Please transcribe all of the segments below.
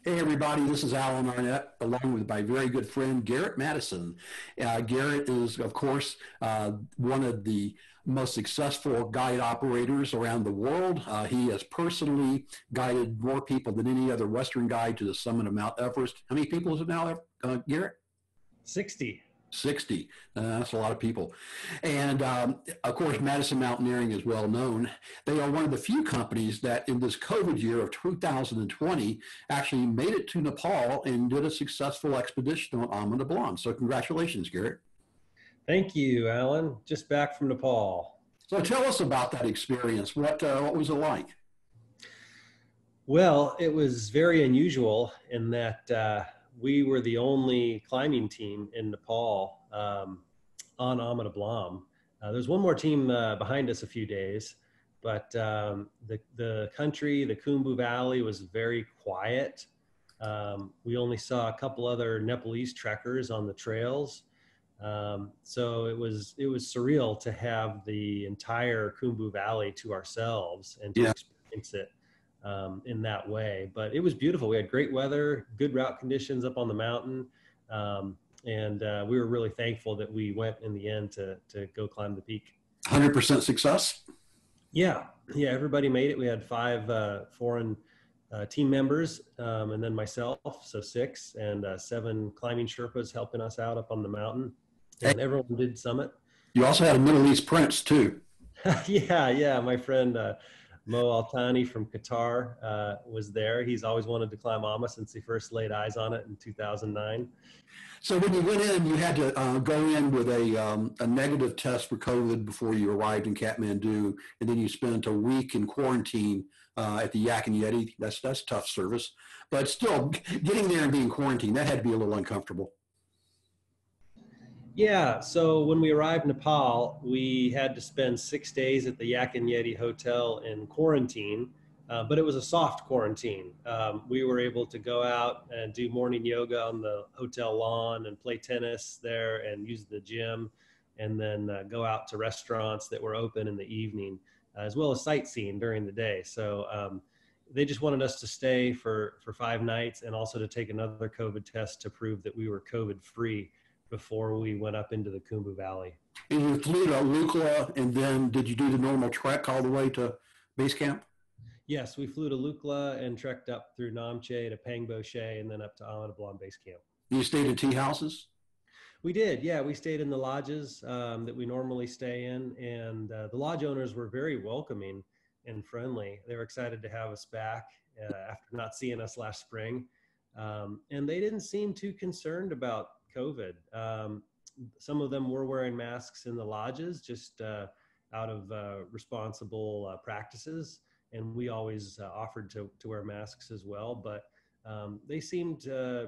Hey everybody, this is Alan Arnette, along with my very good friend Garrett Madison. Garrett is, of course, one of the most successful guide operators around the world. He has personally guided more people than any other Western guide to the summit of Mount Everest. How many people is it now, Garrett? 60. 60. That's a lot of people. And of course, Maddison Mountaineering is well known. They are one of the few companies that in this COVID year of 2020 actually made it to Nepal and did a successful expedition on Amman Dablam. So congratulations, Garrett. Thank you, Alan. Just back from Nepal. So tell us about that experience. What was it like? Well, it was very unusual in that we were the only climbing team in Nepal on Amman Dablam. There's one more team behind us a few days, but the country, the Khumbu Valley, was very quiet. We only saw a couple other Nepalese trekkers on the trails. So it was surreal to have the entire Khumbu Valley to ourselves and to experience it in that way. But it was beautiful. We had great weather, good route conditions up on the mountain. And we were really thankful that we went in the end to go climb the peak. 100% success? Yeah. Everybody made it. We had 5 foreign team members, and then myself, so 6, and 7 climbing Sherpas helping us out up on the mountain. And everyone did summit. You also had a Middle East prince too. Yeah. My friend Mo Altani from Qatar was there. He's always wanted to climb Amma since he first laid eyes on it in 2009. So when you went in, you had to go in with a negative test for COVID before you arrived in Kathmandu, and then you spent a week in quarantine at the Yak and Yeti. That's tough service, but still, getting there and being quarantined, that had to be a little uncomfortable. Yeah, so when we arrived in Nepal, we had to spend 6 days at the Yak and Yeti hotel in quarantine, but it was a soft quarantine. We were able to go out and do morning yoga on the hotel lawn and play tennis there and use the gym, and then go out to restaurants that were open in the evening, as well as sightseeing during the day. So they just wanted us to stay for 5 nights and also to take another COVID test to prove that we were COVID free before we went up into the Khumbu Valley. And you flew to Lukla, and then did you do the normal trek all the way to base camp? Yes, we flew to Lukla and trekked up through Namche to Pangbo She and then up to Amman Dablam base camp. You stayed in tea houses? We did, yeah. We stayed in the lodges that we normally stay in, and the lodge owners were very welcoming and friendly. They were excited to have us back after not seeing us last spring, and they didn't seem too concerned about COVID. Some of them were wearing masks in the lodges just out of responsible practices, and we always offered to wear masks as well, but they seemed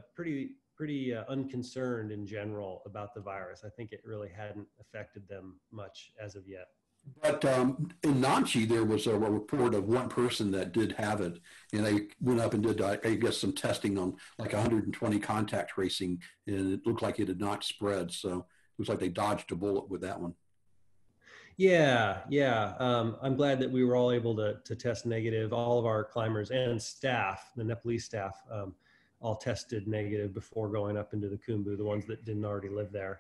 pretty unconcerned in general about the virus. I think it really hadn't affected them much as of yet. But in Namche, there was a report of one person that did have it, and they went up and did, I guess, some testing on like 120 contact tracing, and it looked like it had not spread. So it looks like they dodged a bullet with that one. Yeah. I'm glad that we were all able to test negative. All of our climbers and staff, the Nepalese staff, all tested negative before going up into the Khumbu, the ones that didn't already live there.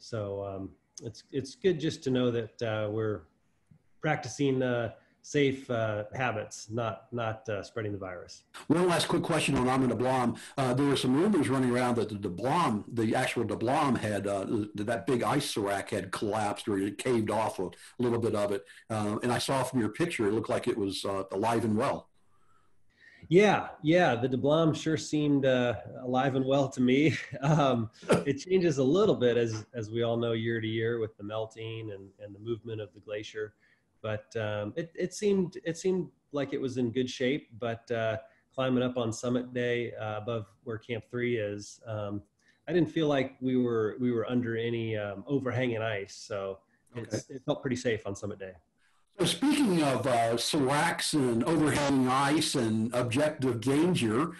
So it's good just to know that we're practicing safe habits, not spreading the virus. One last quick question on Amman Dablam. There were some rumors running around that the actual Dablam had, that big ice Serac had collapsed or it caved off a little bit of it. And I saw from your picture, it looked like it was alive and well. Yeah, the Dablam sure seemed alive and well to me. It changes a little bit as we all know year to year with the melting and the movement of the glacier, but it seemed like it was in good shape. But climbing up on summit day above where Camp 3 is, I didn't feel like we were under any overhanging ice, so it felt pretty safe on summit day. So speaking of seracs and overhanging ice and objective danger,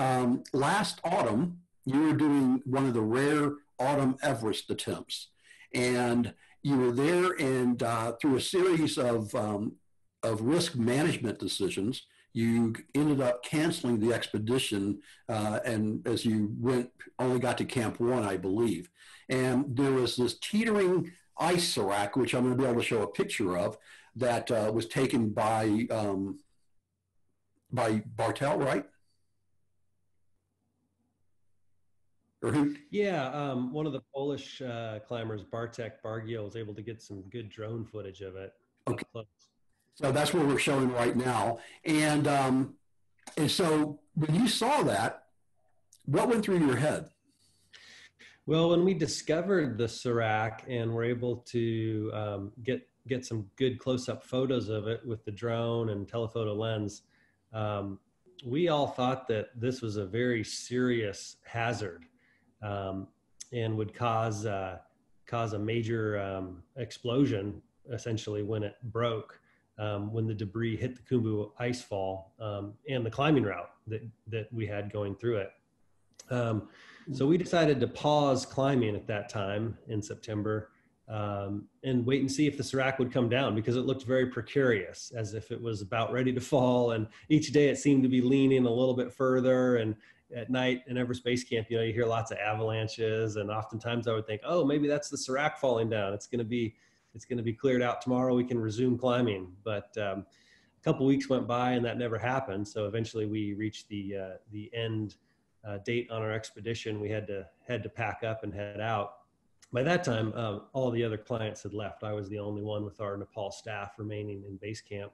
last autumn, you were doing one of the rare autumn Everest attempts. And you were there, and through a series of risk management decisions, you ended up canceling the expedition, and as you went, only got to Camp 1, I believe. And there was this teetering ice serac, which I'm going to be able to show a picture of, that was taken by Bartel, right? Or who? Yeah, one of the Polish climbers, Bartek Bargiel, was able to get some good drone footage of it Okay, up close. so that's what we're showing right now. And so when you saw that, what went through your head? Well, when we discovered the Serac and were able to get some good close-up photos of it with the drone and telephoto lens, we all thought that this was a very serious hazard, and would cause a major explosion essentially when it broke, when the debris hit the Khumbu Icefall, and the climbing route that we had going through it. So we decided to pause climbing at that time in September, and wait and see if the Serac would come down, because it looked very precarious, as if it was about ready to fall. And each day it seemed to be leaning a little bit further. And at night in Everest Base Camp, you hear lots of avalanches. And oftentimes I would think, oh, maybe that's the Serac falling down. It's going to be cleared out tomorrow. We can resume climbing. But a couple weeks went by and that never happened. So eventually we reached the end date on our expedition. We had to pack up and head out. By that time, all the other clients had left. I was the only one with our Nepal staff remaining in base camp.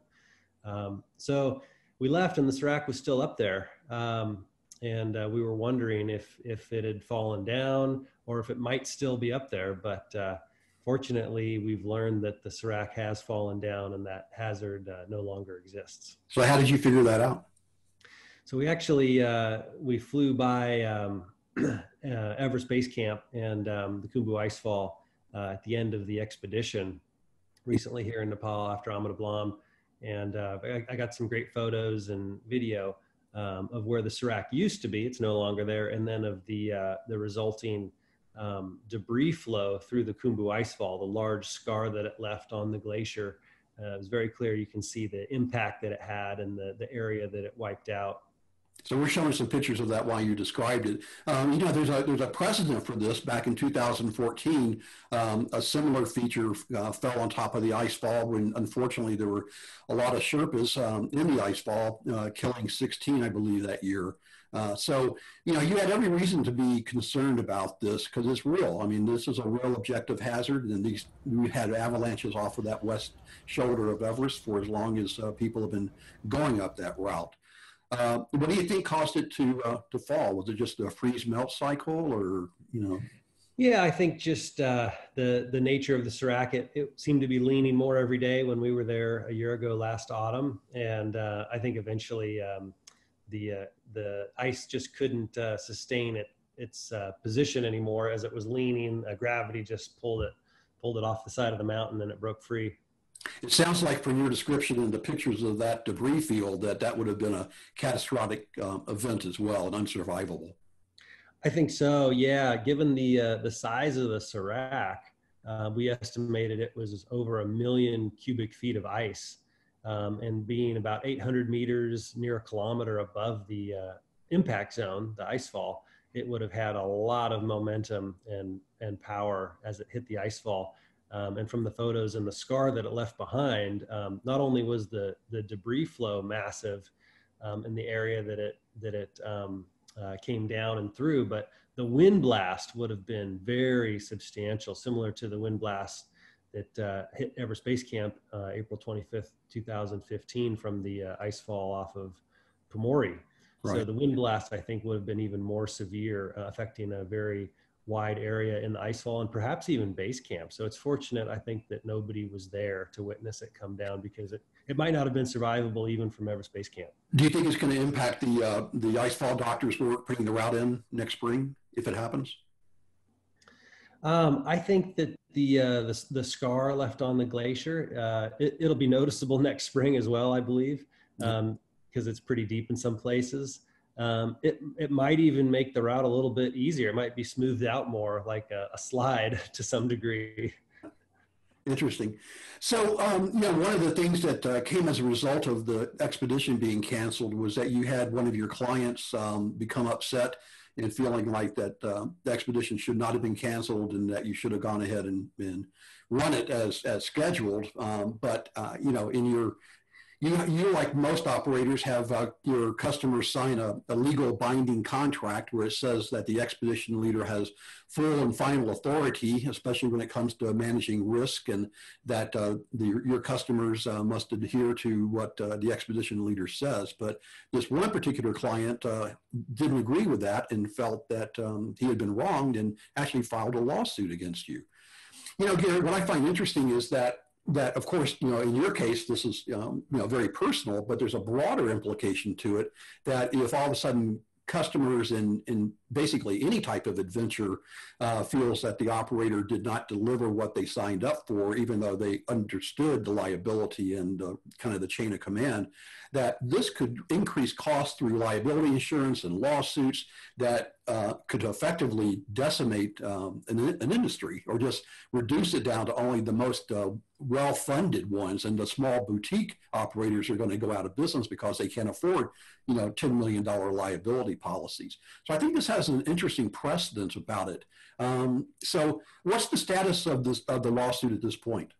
So we left and the Serac was still up there. And we were wondering if it had fallen down or if it might still be up there. But fortunately, we've learned that the Serac has fallen down and that hazard no longer exists. So how did you figure that out? So we actually, we flew by Everest Base Camp and the Khumbu Icefall at the end of the expedition recently here in Nepal after Dablam. And I got some great photos and video of where the Serac used to be. It's no longer there. And then of the resulting debris flow through the Khumbu Icefall, the large scar that it left on the glacier. It was very clear. You can see the impact that it had and the area that it wiped out. So we're showing some pictures of that while you described it. There's a precedent for this. Back in 2014, a similar feature fell on top of the ice fall when, unfortunately, there were a lot of Sherpas in the ice fall, killing 16, I believe, that year. So you had every reason to be concerned about this because it's real. I mean, this is a real objective hazard, and we had avalanches off of that west shoulder of Everest for as long as people have been going up that route. What do you think caused it to fall? Was it just a freeze melt cycle, or Yeah, I think just the nature of the Serac. It seemed to be leaning more every day when we were there a year ago last autumn, and I think eventually the ice just couldn't sustain its position anymore as it was leaning. Gravity just pulled it off the side of the mountain, and it broke free. It sounds like from your description and the pictures of that debris field that would have been a catastrophic event as well, and unsurvivable. I think so. Yeah, given the size of the Serac, we estimated it was over 1 million cubic feet of ice, and being about 800 meters, near a kilometer above the impact zone, the ice fall, it would have had a lot of momentum and power as it hit the ice fall. And from the photos and the scar that it left behind, not only was the debris flow massive in the area that it came down and through, but the wind blast would have been very substantial, similar to the wind blast that hit Everest Base Camp April 25th, 2015 from the ice fall off of Pumori. Right. So the wind blast, I think, would have been even more severe, affecting a very wide area in the icefall and perhaps even base camp. So it's fortunate, I think, that nobody was there to witness it come down, because it might not have been survivable even from Everest Base Camp. Do you think it's going to impact the icefall doctors work putting the route in next spring if it happens? I think that the scar left on the glacier, it'll be noticeable next spring as well, I believe, because it's pretty deep in some places. It might even make the route a little bit easier. It might be smoothed out more, like a slide to some degree. Interesting. So, one of the things that came as a result of the expedition being canceled was that you had one of your clients become upset and feeling like that the expedition should not have been canceled and that you should have gone ahead and run it as scheduled. In your you, like most operators, have your customers sign a legal binding contract where it says that the expedition leader has full and final authority, especially when it comes to managing risk, and that your customers must adhere to what the expedition leader says. But this one particular client didn't agree with that and felt that he had been wronged and actually filed a lawsuit against you. Garrett, what I find interesting is that of course, in your case, this is, very personal, but there's a broader implication to it that if all of a sudden customers in basically any type of adventure feels that the operator did not deliver what they signed up for, even though they understood the liability and kind of the chain of command, that this could increase costs through liability insurance and lawsuits that could effectively decimate an industry, or just reduce it down to only the most well-funded ones, and the small boutique operators are going to go out of business because they can't afford, $10 million liability policies. So I think this has an interesting precedence about it. So what's the status of the lawsuit at this point?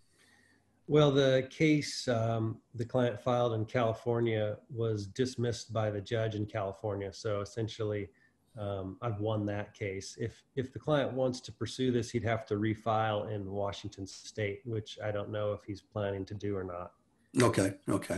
Well, the case the client filed in California was dismissed by the judge in California. So essentially, I've won that case. If the client wants to pursue this, he'd have to refile in Washington State, which I don't know if he's planning to do or not. Okay.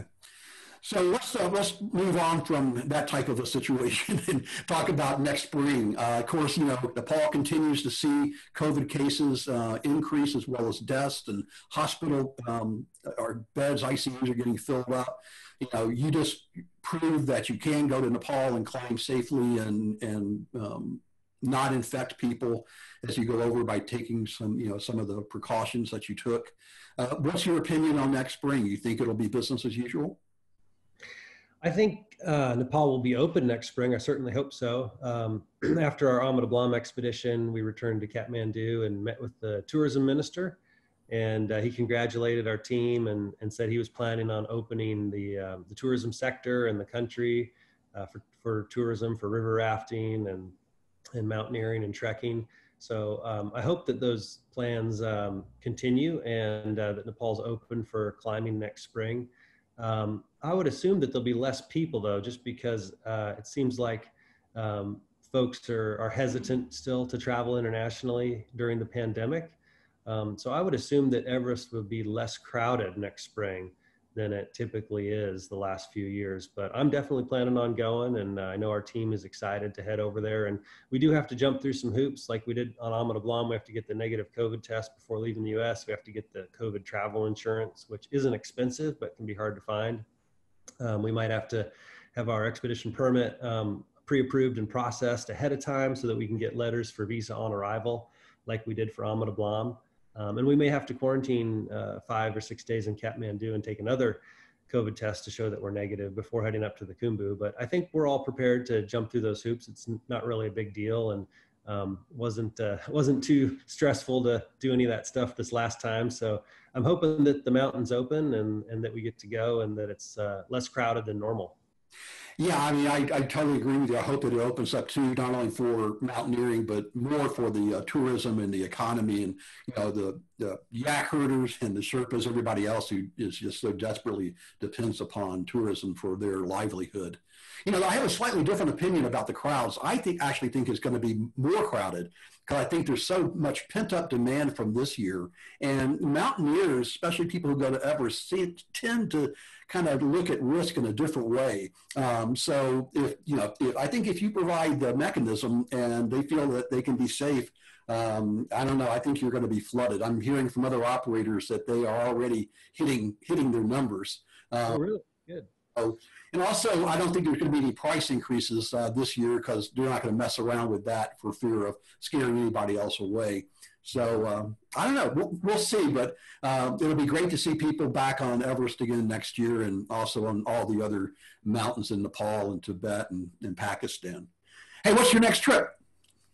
So let's move on from that type of a situation and talk about next spring. Of course, Nepal continues to see COVID cases increase, as well as deaths, and hospital or beds, ICUs are getting filled up. You just proved that you can go to Nepal and climb safely and not infect people as you go over by taking some of the precautions that you took. What's your opinion on next spring? You think it'll be business as usual? I think Nepal will be open next spring. I certainly hope so. After our Amada Dablam expedition, we returned to Kathmandu and met with the tourism minister, and he congratulated our team and said he was planning on opening the tourism sector in the country for tourism, for river rafting and mountaineering and trekking. So I hope that those plans continue, and that Nepal's open for climbing next spring. I would assume that there'll be less people, though, just because it seems like folks are hesitant still to travel internationally during the pandemic. So I would assume that Everest will be less crowded next spring than it typically is the last few years. But I'm definitely planning on going, and I know our team is excited to head over there. And we do have to jump through some hoops like we did on Amada Dablam. We have to get the negative COVID test before leaving the US. We have to get the COVID travel insurance, which isn't expensive, but can be hard to find. We might have to have our expedition permit pre-approved and processed ahead of time so that we can get letters for visa on arrival like we did for Amada Dablam. And we may have to quarantine 5 or 6 days in Kathmandu and take another COVID test to show that we're negative before heading up to the Khumbu. But I think we're all prepared to jump through those hoops. It's not really a big deal, and wasn't too stressful to do any of that stuff this last time. So I'm hoping that the mountain's open and that we get to go, and that it's less crowded than normal. Yeah, I mean, I totally agree with you. I hope that it opens up too, not only for mountaineering, but more for the tourism and the economy, and the yak herders and the Sherpas, everybody else who is just so desperately depends upon tourism for their livelihood. I have a slightly different opinion about the crowds. I actually think it's going to be more crowded, because I think there's so much pent-up demand from this year. And mountaineers, especially people who go to Everest, tend to kind of look at risk in a different way. So I think if you provide the mechanism and they feel that they can be safe, I don't know, I think you're going to be flooded. I'm hearing from other operators that they are already hitting their numbers. Oh, really? Good. And also, I don't think there's going to be any price increases this year, because they're not going to mess around with that for fear of scaring anybody else away. So I don't know. We'll see. But it'll be great to see people back on Everest again next year, and also on all the other mountains in Nepal and Tibet and Pakistan. Hey, what's your next trip?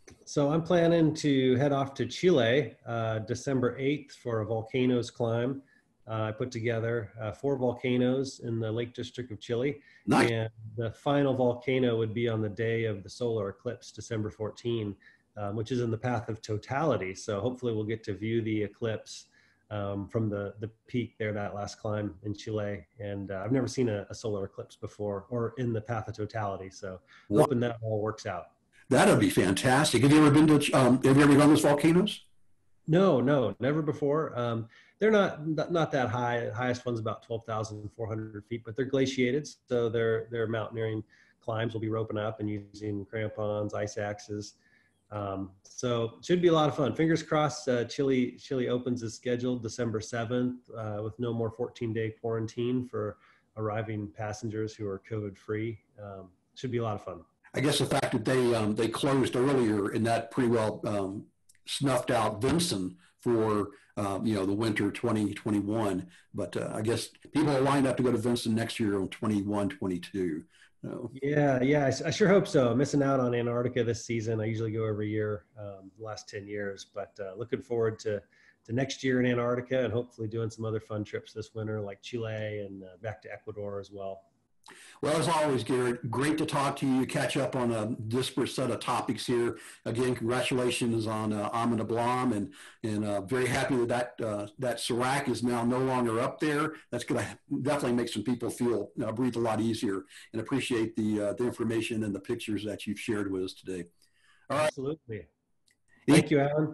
So I'm planning to head off to Chile December 8th for a volcanoes climb. I put together 4 volcanoes in the Lake District of Chile, Nice. and the final volcano would be on the day of the solar eclipse, December 14, which is in the path of totality. So hopefully we'll get to view the eclipse from the peak there, that last climb in Chile. And I've never seen a solar eclipse before or in the path of totality. So Wow. hoping that all works out. That'd be fantastic. Have you ever been to, have you ever done those volcanoes? No, no, never before. They're not that high. The highest one's about 12,400 feet, but they're glaciated, so their mountaineering climbs will be roping up and using crampons, ice axes. So it should be a lot of fun. Fingers crossed. Chile opens as scheduled December 7th with no more 14-day quarantine for arriving passengers who are COVID free. Should be a lot of fun. I guess the fact that they closed earlier and that pretty well snuffed out Vinson for the winter 2021. But I guess people are lined up to go to Vinson next year on 21, 22. So. Yeah, I sure hope so. I'm missing out on Antarctica this season. I usually go every year, the last 10 years, but looking forward to next year in Antarctica and hopefully doing some other fun trips this winter like Chile and back to Ecuador as well. Well, as always, Garrett, great to talk to you, catch up on a disparate set of topics here. Again, congratulations on Amina Blam, and very happy that Serac is now no longer up there. That's going to definitely make some people feel breathe a lot easier, and appreciate the information and the pictures that you've shared with us today. All right. Absolutely. Thank you, Alan.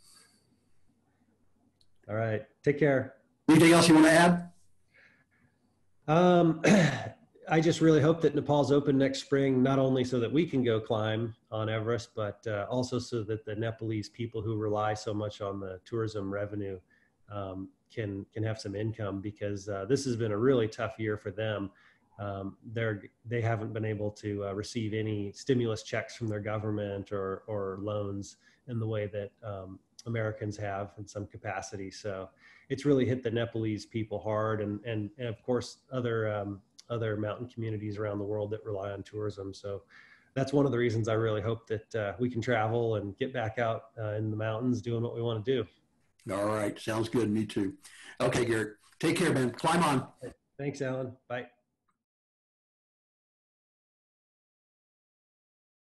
All right. Take care. Anything else you want to add? I just really hope that Nepal's open next spring, not only so that we can go climb on Everest, but also so that the Nepalese people who rely so much on the tourism revenue can have some income, because this has been a really tough year for them. They haven't been able to receive any stimulus checks from their government or loans in the way that Americans have in some capacity. So it's really hit the Nepalese people hard, and of course other mountain communities around the world that rely on tourism. So that's one of the reasons I really hope that we can travel and get back out in the mountains doing what we want to do. All right. Sounds good. Me too. Okay, Garrett. Take care, man. Climb on. Thanks, Alan. Bye.